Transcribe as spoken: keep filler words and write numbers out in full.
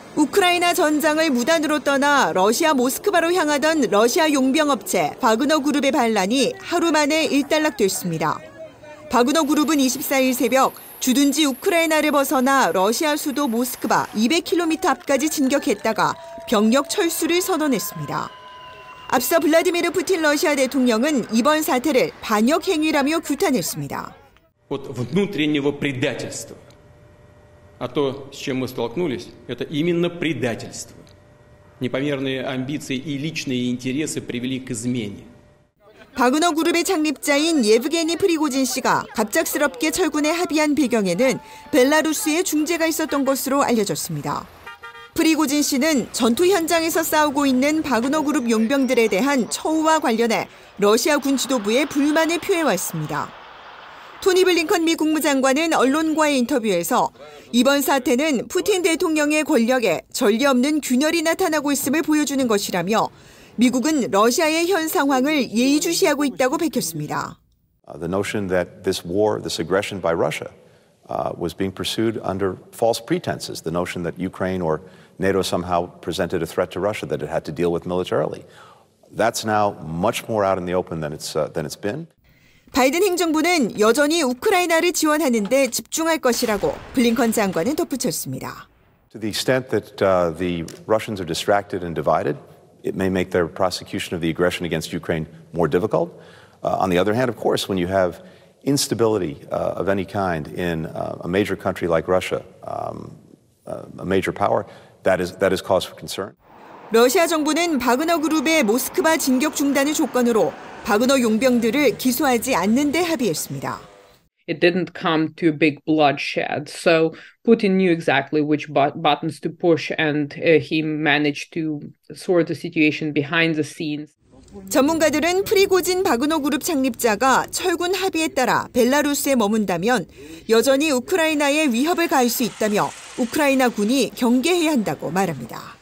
우크라이나 전장을 무단으로 떠나 러시아 모스크바로 향하던 러시아 용병업체 바그너 그룹의 반란이 하루 만에 일단락됐습니다. 바그너 그룹은 이십사일 새벽 주둔지 우크라이나를 벗어나 러시아 수도 모스크바 이백 킬로미터 앞까지 진격했다가 병력 철수를 선언했습니다. 앞서 블라디미르 푸틴 러시아 대통령은 이번 사태를 반역 행위라며 규탄했습니다. А то, с чем мы столкнулись, это именно предательство. Непомерные амбиции и личные интересы привели к измене. 바그너 그룹의 창립자인 예브게니 프리고진 씨가 갑작스럽게 철군에 합의한 배경에는 벨라루스의 중재가 있었던 것으로 알려졌습니다. 프리고진 씨는 전투 현장에서 싸우고 있는 바그너 그룹 용병들에 대한 처우와 관련해 러시아 군 지도부에 불만을 표해왔습니다. 토니 블링컨 미 국무장관은 언론과의 인터뷰에서 이번 사태는 푸틴 대통령의 권력에 전례 없는 균열이 나타나고 있음을 보여주는 것이라며 미국은 러시아의 현 상황을 예의주시하고 있다고 밝혔습니다. The notion that this war, this aggression by Russia, uh, was being pursued under false pretenses. The notion that Ukraine or NATO somehow presented a threat to Russia that it had to deal with militarily. That's now much more out in the open than it's uh, than it's been. 바이든 행정부는 여전히 우크라이나를 지원하는 데 집중할 것이라고 블링컨 장관은 덧붙였습니다. To the extent that uh, the Russians are distracted and divided, it may make their prosecution of the aggression against Ukraine more difficult. Uh, on the other hand, of course, when you have instability uh, of any kind in uh, a major country like Russia, um, uh, a major power, that is that is cause for concern. 러시아 정부는 바그너 그룹의 모스크바 진격 중단을 조건으로 바그너 용병들을 기소하지 않는 데 합의했습니다. It didn't come to big bloodshed, so Putin knew exactly which buttons to push, and uh, he managed to sort the situation behind the scenes. 전문가들은 프리고진 바그너 그룹 창립자가 철군 합의에 따라 벨라루스에 머문다면 여전히 우크라이나에 위협을 가할 수 있다며 우크라이나 군이 경계해야 한다고 말합니다.